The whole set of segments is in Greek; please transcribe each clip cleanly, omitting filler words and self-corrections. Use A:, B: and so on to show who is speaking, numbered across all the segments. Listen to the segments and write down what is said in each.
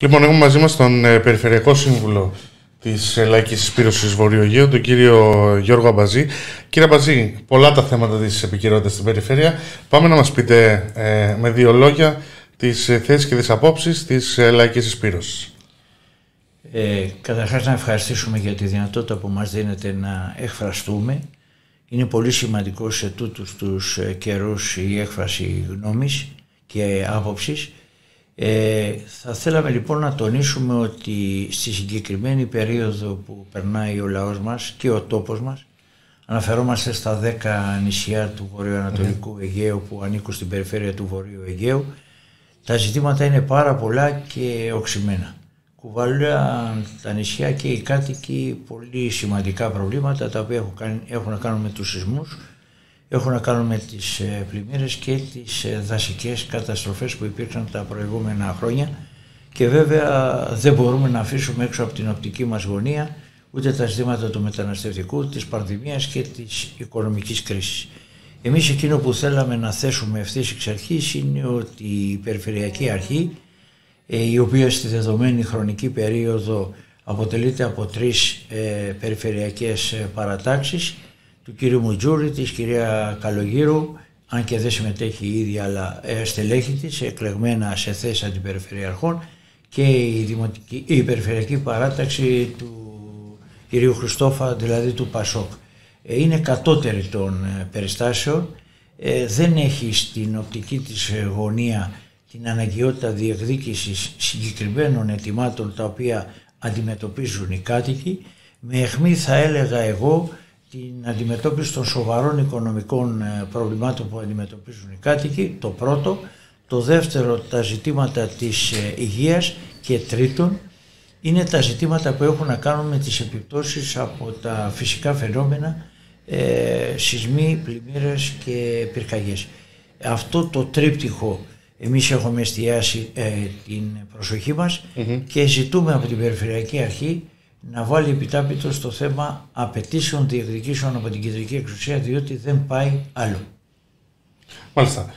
A: Λοιπόν, έχουμε μαζί μας τον Περιφερειακό Σύμβουλο της Λαϊκής Συσπήρωσης Βορείου Αιγαίου, τον κύριο Γιώργο Αμπαζή. Κύριε Αμπαζή, πολλά τα θέματα της επικαιρότητας στην περιφέρεια. Πάμε να μας πείτε με δύο λόγια τις θέσεις και τις απόψεις της Λαϊκής Συσπήρωσης.
B: Καταρχάς να ευχαριστήσουμε για τη δυνατότητα που μας δίνεται να εκφραστούμε. Είναι πολύ σημαντικό σε τούτους τους καιρούς η έκφραση γνώμης και άποψης. Θα θέλαμε λοιπόν να τονίσουμε ότι στη συγκεκριμένη περίοδο που περνάει ο λαός μας και ο τόπος μας, αναφερόμαστε στα 10 νησιά του βορειοανατολικού Αιγαίου που ανήκουν στην περιφέρεια του Βορείου Αιγαίου, τα ζητήματα είναι πάρα πολλά και οξυμένα. Κουβαλούν τα νησιά και οι κάτοικοι πολύ σημαντικά προβλήματα, τα οποία έχουν να κάνουν με τους σεισμούς, έχουν να κάνουν με τις πλημμύρες και τις δασικές καταστροφές που υπήρξαν τα προηγούμενα χρόνια, και βέβαια δεν μπορούμε να αφήσουμε έξω από την οπτική μας γωνία ούτε τα ζητήματα του μεταναστευτικού, της πανδημίας και της οικονομικής κρίσης. Εμείς εκείνο που θέλαμε να θέσουμε ευθύς εξ αρχής είναι ότι η Περιφερειακή Αρχή, η οποία στη δεδομένη χρονική περίοδο αποτελείται από 3 περιφερειακές παρατάξεις, του κύριου Μουτζούρη, της κυρία Καλογύρου, αν και δεν συμμετέχει η ίδια, αλλά στελέχη της, εκλεγμένα σε θέσεις αντιπεριφερειαρχών, και η περιφερειακή παράταξη του κυρίου Χριστόφα, δηλαδή του Πασόκ. Είναι κατώτερη των περιστάσεων, δεν έχει στην οπτική της γωνία την αναγκαιότητα διεκδίκησης συγκεκριμένων αιτημάτων τα οποία αντιμετωπίζουν οι κάτοικοι, με αιχμή, θα έλεγα εγώ, την αντιμετώπιση των σοβαρών οικονομικών προβλημάτων που αντιμετωπίζουν οι κάτοικοι, το πρώτο. Το δεύτερο, τα ζητήματα της υγείας, και τρίτον είναι τα ζητήματα που έχουν να κάνουν με τις επιπτώσεις από τα φυσικά φαινόμενα, σεισμοί, πλημμύρες και πυρκαγιές. Αυτό το τρίπτυχο εμείς έχουμε εστιάσει την προσοχή μας και ζητούμε από την Περιφερειακή Αρχή να βάλει επιτάπητο στο θέμα απαιτήσεων διεκδικήσεων από την κεντρική εξουσία, διότι δεν πάει άλλο.
A: Μάλιστα.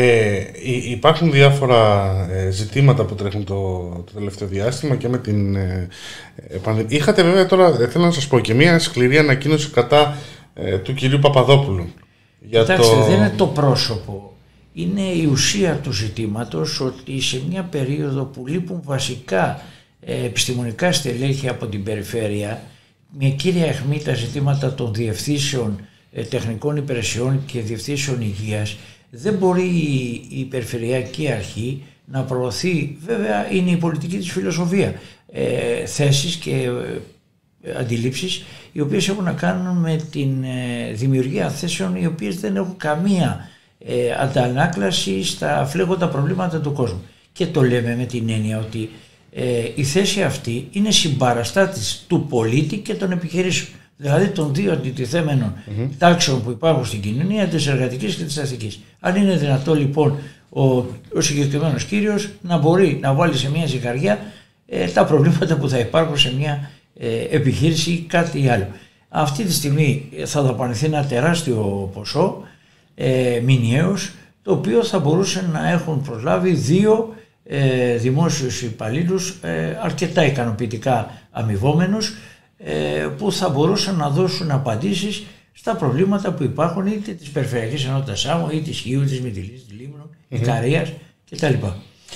A: Υπάρχουν διάφορα ζητήματα που τρέχουν το τελευταίο διάστημα και με την πανδημία. Είχατε βέβαια τώρα, θέλω να σας πω, και μια σκληρή ανακοίνωση κατά του κυρίου Παπαδόπουλου.
B: Κοιτάξτε, δεν είναι το πρόσωπο. Είναι η ουσία του ζητήματος, ότι σε μια περίοδο που λείπουν βασικά επιστημονικά στελέχη από την περιφέρεια, με κύρια αιχμή τα ζητήματα των διευθύνσεων τεχνικών υπηρεσιών και διευθύνσεων υγείας, δεν μπορεί η Περιφερειακή Αρχή να προωθεί, βέβαια είναι η πολιτική της φιλοσοφία, θέσεις και αντιλήψεις οι οποίες έχουν να κάνουν με την δημιουργία θέσεων οι οποίες δεν έχουν καμία αντανάκλαση στα φλέγοντα προβλήματα του κόσμου. Και το λέμε με την έννοια ότι η θέση αυτή είναι συμπαραστάτης του πολίτη και των επιχειρήσεων, δηλαδή των δύο αντιτιθέμενων τάξεων που υπάρχουν στην κοινωνία, της εργατικής και της αστικής. Αν είναι δυνατό λοιπόν ο συγκεκριμένος κύριος να μπορεί να βάλει σε μια ζυγαριά τα προβλήματα που θα υπάρχουν σε μια επιχείρηση ή κάτι άλλο. Αυτή τη στιγμή θα δαπανηθεί ένα τεράστιο ποσό μηνιαίως, το οποίο θα μπορούσε να έχουν προσλάβει 2 δημόσιους υπαλλήλους αρκετά ικανοποιητικά αμοιβόμενους, που θα μπορούσαν να δώσουν απαντήσεις στα προβλήματα που υπάρχουν, είτε της Περιφερειακής Ενότητας Σάμου, είτε της Χίου, της Μυτιλής, της Λίμνου, Ικαρίας κτλ.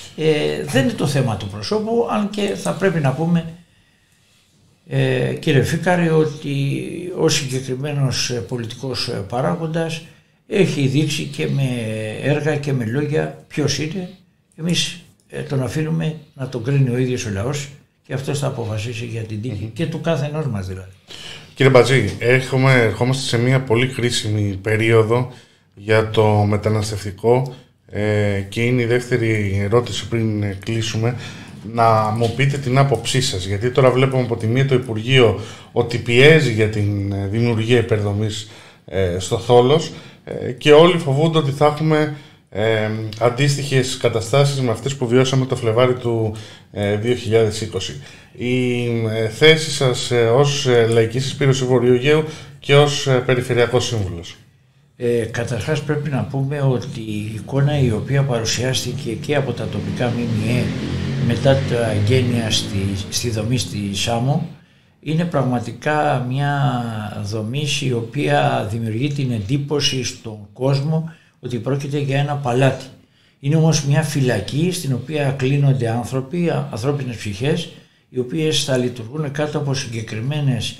B: Δεν είναι το θέμα του προσώπου, αν και θα πρέπει να πούμε, κύριε Φίκαρη, ότι ο συγκεκριμένος πολιτικός παράγοντας έχει δείξει και με έργα και με λόγια ποιος είναι. Εμείς τον αφήνουμε να τον κρίνει ο ίδιος ο λαός και αυτός θα αποφασίσει για την τύχη και του κάθε ενός μας δηλαδή.
A: Κύριε Μπατζή, ερχόμαστε σε μια πολύ κρίσιμη περίοδο για το μεταναστευτικό και είναι η δεύτερη ερώτηση πριν κλείσουμε. Να μου πείτε την άποψή σας, γιατί τώρα βλέπουμε από τη μία το Υπουργείο ότι πιέζει για την δημιουργία υπερδομής στο Θόλος και όλοι φοβούνται ότι θα έχουμε αντίστοιχες καταστάσεις με αυτές που βιώσαμε το Φλεβάρι του 2020. Η θέση σας ως Λαϊκή Συσπήρωση Βορείου Αιγαίου και ως Περιφερειακός Σύμβουλος?
B: Καταρχάς πρέπει να πούμε ότι η εικόνα η οποία παρουσιάστηκε και από τα τοπικά ΜΜΕ μετά τα γένεια στη δομή στη Σάμο, είναι πραγματικά μια δομή η οποία δημιουργεί την εντύπωση στον κόσμο ότι πρόκειται για ένα παλάτι. Είναι όμως μια φυλακή στην οποία κλείνονται άνθρωποι, ανθρώπινες ψυχές, οι οποίες θα λειτουργούν κάτω από συγκεκριμένους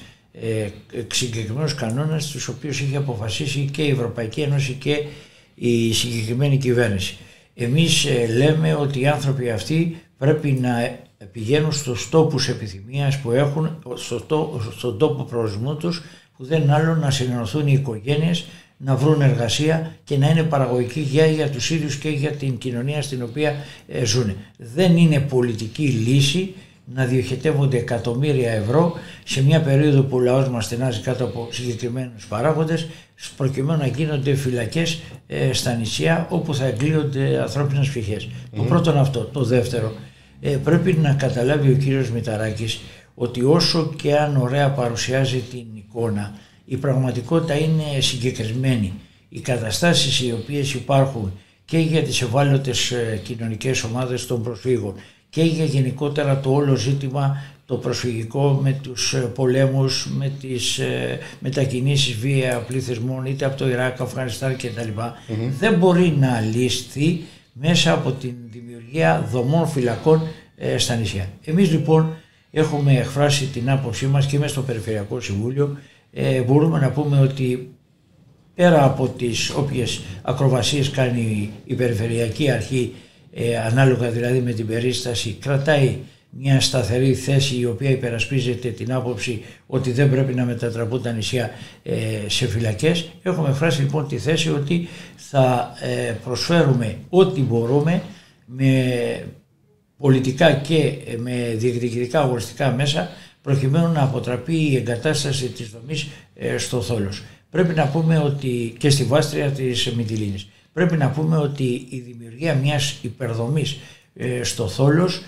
B: κανόνες, τους οποίους είχε αποφασίσει και η Ευρωπαϊκή Ένωση και η συγκεκριμένη κυβέρνηση. Εμείς λέμε ότι οι άνθρωποι αυτοί πρέπει να πηγαίνουν στους τόπους επιθυμίας που έχουν, στον τόπο προορισμού τους, που δεν είναι άλλο να συνενωθούν οι οικογένειες, να βρουν εργασία και να είναι παραγωγικοί για τους ίδιους και για την κοινωνία στην οποία ζουν. Δεν είναι πολιτική λύση να διοχετεύονται εκατομμύρια ευρώ σε μια περίοδο που ο λαός μας στενάζει κάτω από συγκεκριμένους παράγοντες, προκειμένου να γίνονται φυλακές στα νησιά όπου θα εγκλείονται ανθρώπινες ψυχές. Το πρώτο είναι αυτό. Το δεύτερο, πρέπει να καταλάβει ο κύριος Μητσαράκης ότι όσο και αν ωραία παρουσιάζει την εικόνα, η πραγματικότητα είναι συγκεκριμένη. Οι καταστάσεις οι οποίες υπάρχουν και για τις ευάλωτες κοινωνικές ομάδες των προσφύγων και για γενικότερα το όλο ζήτημα το προσφυγικό με τους πολέμους, με τις μετακινήσεις βία πληθυσμών είτε από το Ιράκ, Αφγανιστάν κτλ. Δεν μπορεί να λύσει μέσα από την δημιουργία δομών φυλακών στα νησιά. Εμείς λοιπόν έχουμε εκφράσει την άποψή μας και μέσα στο Περιφερειακό Συμβούλιο. Μπορούμε να πούμε ότι πέρα από τις όποιες ακροβασίες κάνει η Περιφερειακή Αρχή, ανάλογα δηλαδή με την περίσταση, κρατάει μια σταθερή θέση η οποία υπερασπίζεται την άποψη ότι δεν πρέπει να μετατραπούν τα νησιά σε φυλακές. Έχουμε εκφράσει λοιπόν τη θέση ότι θα προσφέρουμε ό,τι μπορούμε με πολιτικά και με διεκδικητικά αγωνιστικά μέσα προκειμένου να αποτραπεί η εγκατάσταση της δομής στο Θόλος. Πρέπει να πούμε ότι και στη βάστρια της Μυτιλήνης. Πρέπει να πούμε ότι η δημιουργία μιας υπερδομής στο Θόλος,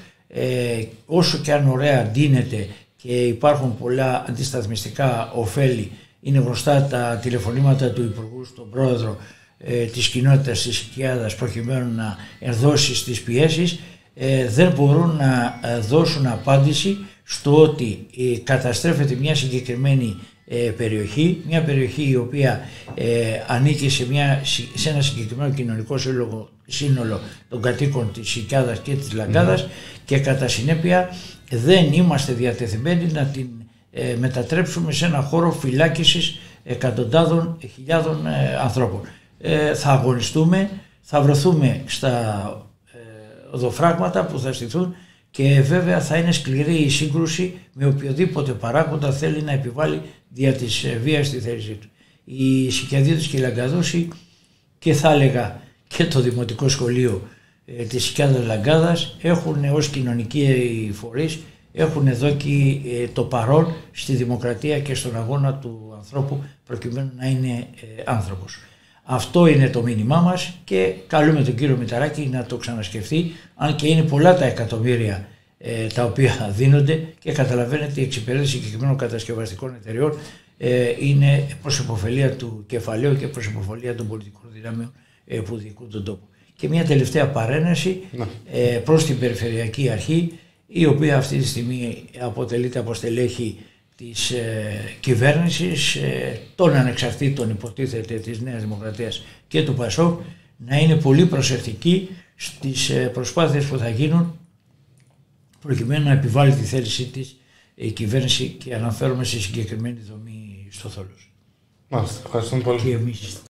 B: όσο και αν ωραία ντύνεται και υπάρχουν πολλά αντισταθμιστικά ωφέλη, είναι γνωστά τα τηλεφωνήματα του Υπουργού στον πρόεδρο της κοινότητας της Οικιάδας προκειμένου να ενδώσει στις πιέσεις, δεν μπορούν να δώσουν απάντηση στο ότι καταστρέφεται μια συγκεκριμένη περιοχή, μια περιοχή η οποία ανήκει σε ένα συγκεκριμένο κοινωνικό σύνολο των κατοίκων της Οικιάδας και της Λαγκάδας και κατά συνέπεια δεν είμαστε διατεθειμένοι να την μετατρέψουμε σε ένα χώρο φυλάκισης εκατοντάδων χιλιάδων ανθρώπων. Θα αγωνιστούμε, θα βρεθούμε στα οδοφράγματα που θα στηθούν και βέβαια θα είναι σκληρή η σύγκρουση με οποιοδήποτε παράγοντα θέλει να επιβάλλει δια της βίας στη θέλησή του. Οι Σικιαδίτες και οι Λαγκαδόσοι και θα έλεγα και το Δημοτικό Σχολείο της Σικιάδας Λαγκάδας έχουν ως κοινωνικοί φορείς έχουν δώσει το παρόν στη δημοκρατία και στον αγώνα του ανθρώπου προκειμένου να είναι άνθρωπος. Αυτό είναι το μήνυμά μας και καλούμε τον κύριο Μητσαράκη να το ξανασκεφτεί, αν και είναι πολλά τα εκατομμύρια τα οποία δίνονται και καταλαβαίνετε η εξυπηρέτηση συγκεκριμένων κατασκευαστικών εταιριών είναι προς υποφελία του κεφαλαίου και προς υποφελία των πολιτικών δυνάμεων που διοικούν τον τόπο. Και μια τελευταία παρένεση προς την Περιφερειακή Αρχή, η οποία αυτή τη στιγμή αποτελείται από στελέχη της κυβέρνησης, των ανεξαρτήτων υποτίθεται της Νέας Δημοκρατίας και του ΠΑΣΟΚ, να είναι πολύ προσεκτική στις προσπάθειες που θα γίνουν προκειμένου να επιβάλλει τη θέλησή της η κυβέρνηση και αναφέρομαι σε συγκεκριμένη δομή στο Θόλος.
A: Μάλιστα, ευχαριστούμε πολύ.
B: Και εμείς.